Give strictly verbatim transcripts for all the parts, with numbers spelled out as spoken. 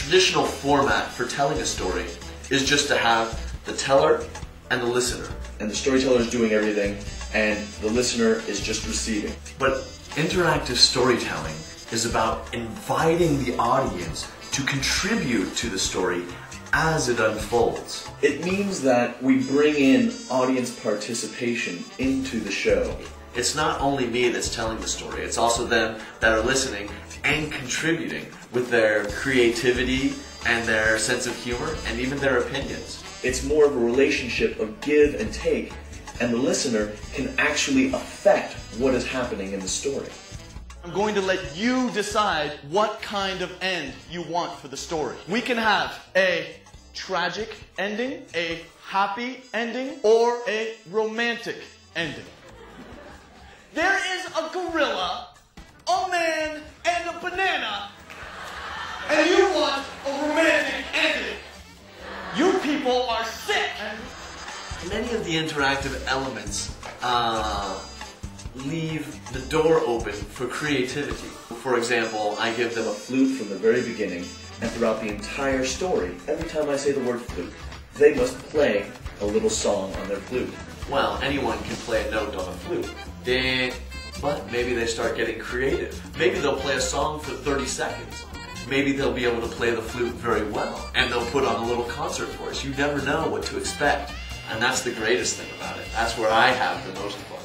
traditional format for telling a story is just to have the teller and the listener. And the storyteller is doing everything, and the listener is just receiving. But interactive storytelling is about inviting the audience to contribute to the story as it unfolds. It means that we bring in audience participation into the show. It's not only me that's telling the story, it's also them that are listening and contributing with their creativity and their sense of humor and even their opinions. It's more of a relationship of give and take, and the listener can actually affect what is happening in the story. I'm going to let you decide what kind of end you want for the story. We can have a tragic ending, a happy ending, or a romantic ending. There is a gorilla, a man, and a banana, and you want a romantic ending. You people are sick. Many of the interactive elements uh, leave the door open for creativity. For example, I give them A a flute from the very beginning, and throughout the entire story, every time I say the word flute, they must play a little song on their flute. well, anyone can play a note on a flute. Ding. But maybe they start getting creative. Maybe they'll play a song for thirty seconds. Maybe they'll be able to play the flute very well, and they'll put on a little concert for us. You never know what to expect, and that's the greatest thing about it. That's where I have the most fun.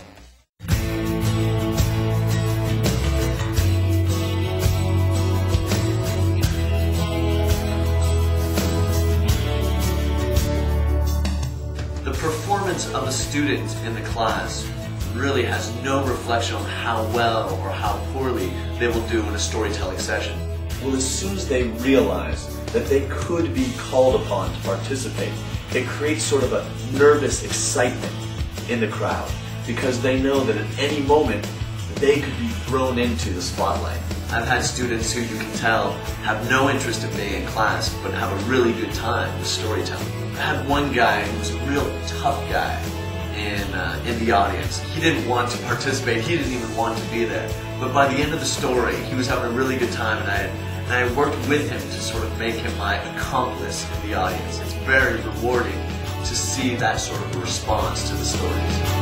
The performance of a student in the class really has no reflection on how well or how poorly they will do in a storytelling session. Well, as soon as they realize that they could be called upon to participate, it creates sort of a nervous excitement in the crowd, because they know that at any moment they could be thrown into the spotlight. I've had students who you can tell have no interest in being in class, but have a really good time with storytelling. I had one guy who was a real tough guy in, uh, in the audience. He didn't want to participate, he didn't even want to be there. But by the end of the story, he was having a really good time, and I, and I worked with him to sort of make him my accomplice in the audience. It's very rewarding to see that sort of response to the stories.